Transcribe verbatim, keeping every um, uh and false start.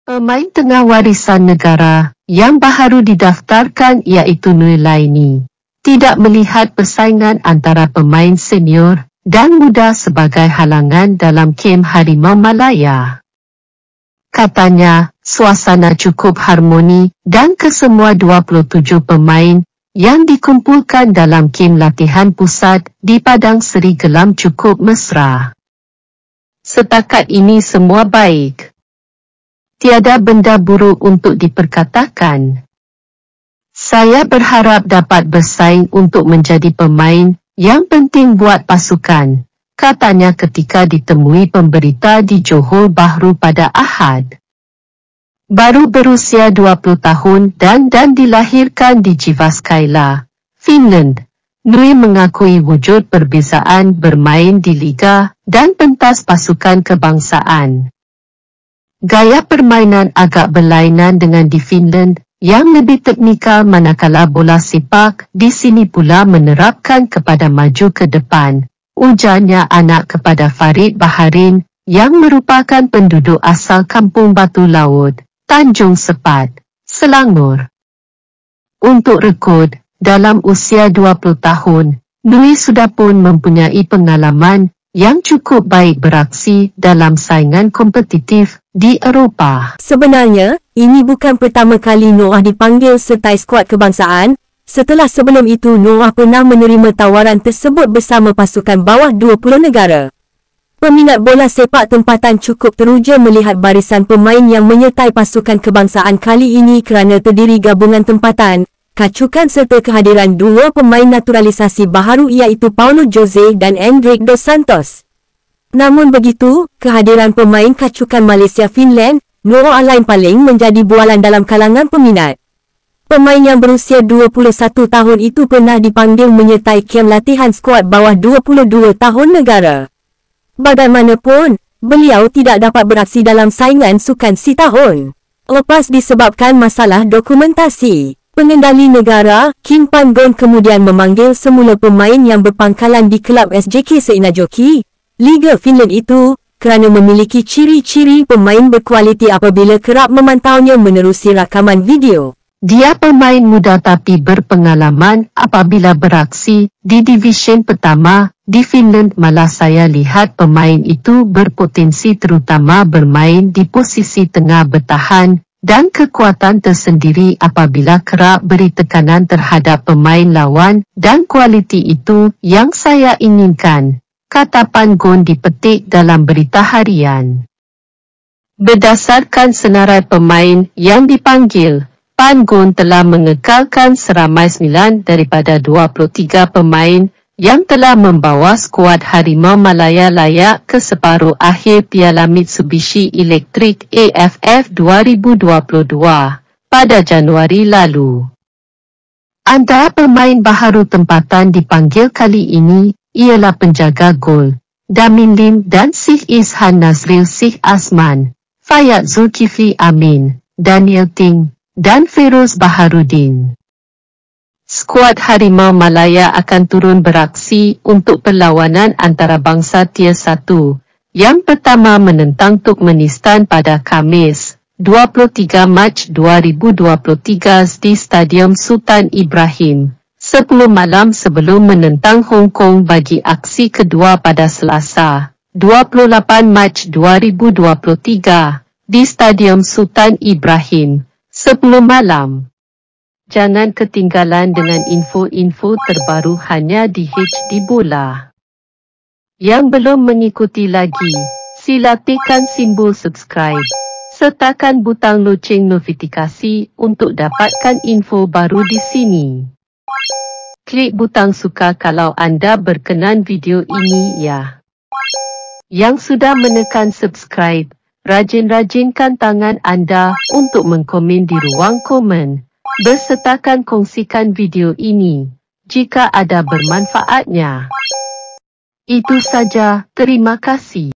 Pemain tengah warisan negara yang baharu didaftarkan iaitu Noelaini. Tidak melihat persaingan antara pemain senior dan muda sebagai halangan dalam kem Harimau Malaya. Katanya, suasana cukup harmoni dan kesemua dua puluh tujuh pemain yang dikumpulkan dalam kem latihan pusat di Padang Seri Gelam cukup mesra. Setakat ini semua baik. Tiada benda buruk untuk diperkatakan. Saya berharap dapat bersaing untuk menjadi pemain yang penting buat pasukan, katanya ketika ditemui pemberita di Johor Bahru pada Ahad. Baru berusia dua puluh tahun dan dan dilahirkan di Jyväskylä, Finland, Nui mengakui wujud perbezaan bermain di liga dan pentas pasukan kebangsaan. Gaya permainan agak berlainan dengan di Finland, yang lebih teknikal manakala bola sepak di sini pula menerapkan kepada maju ke depan, ujarnya anak kepada Farid Baharin, yang merupakan penduduk asal Kampung Batu Laut, Tanjung Sepat, Selangor. Untuk rekod, dalam usia dua puluh tahun, Nui sudah pun mempunyai pengalaman yang cukup baik beraksi dalam saingan kompetitif di Eropah. Sebenarnya, ini bukan pertama kali Noah dipanggil sertai skuad kebangsaan. Setelah sebelum itu Noah pernah menerima tawaran tersebut bersama pasukan bawah dua puluh negara. Peminat bola sepak tempatan cukup teruja melihat barisan pemain yang menyertai pasukan kebangsaan kali ini kerana terdiri gabungan tempatan, kacukan serta kehadiran dua pemain naturalisasi baharu iaitu Paulo Jose dan Endrick Dos Santos. Namun begitu, kehadiran pemain kacukan Malaysia-Finland, Noah lain paling menjadi bualan dalam kalangan peminat. Pemain yang berusia dua puluh satu tahun itu pernah dipanggil menyertai kem latihan skuad bawah dua puluh dua tahun negara. Bagaimanapun, beliau tidak dapat beraksi dalam saingan sukan si tahun. Lepas disebabkan masalah dokumentasi. Pengendali negara, Kim Pan-gon kemudian memanggil semula pemain yang berpangkalan di kelab S J K Seinäjoki, Liga Finland itu, kerana memiliki ciri-ciri pemain berkualiti apabila kerap memantaunya menerusi rakaman video. Dia pemain muda tapi berpengalaman apabila beraksi di divisyen pertama di Finland. Malah saya lihat pemain itu berpotensi terutama bermain di posisi tengah bertahan dan kekuatan tersendiri apabila kerap beri tekanan terhadap pemain lawan dan kualiti itu yang saya inginkan, kata Pan-gon dipetik dalam berita harian. Berdasarkan senarai pemain yang dipanggil, Pan-gon telah mengekalkan seramai sembilan daripada dua puluh tiga pemain yang telah membawa skuad Harimau Malaya layak ke separuh akhir Piala Mitsubishi Electric A F F dua ribu dua puluh dua pada Januari lalu. Antara pemain baharu tempatan dipanggil kali ini ialah penjaga gol Damin Lim dan Syekh Ishan Nazril Syekh Asman, Fayat Zulkifli Amin, Daniel Ting, dan Feroz Baharudin. Skuad Harimau Malaya akan turun beraksi untuk perlawanan antarabangsa Tier satu, yang pertama menentang Turkmenistan pada Khamis, dua puluh tiga Mac dua ribu dua puluh tiga di Stadium Sultan Ibrahim, sepuluh malam sebelum menentang Hong Kong bagi aksi kedua pada Selasa, dua puluh lapan Mac dua ribu dua puluh tiga, di Stadium Sultan Ibrahim, sepuluh malam. Jangan ketinggalan dengan info-info terbaru hanya di H D Bola. Yang belum mengikuti lagi, sila tekan simbol subscribe, sertakan butang loceng notifikasi untuk dapatkan info baru di sini. Klik butang suka kalau anda berkenan video ini ya. Yang sudah menekan subscribe, rajin-rajinkan tangan anda untuk mengkomen di ruang komen. Bersertakan kongsikan video ini, jika ada bermanfaatnya. Itu saja, terima kasih.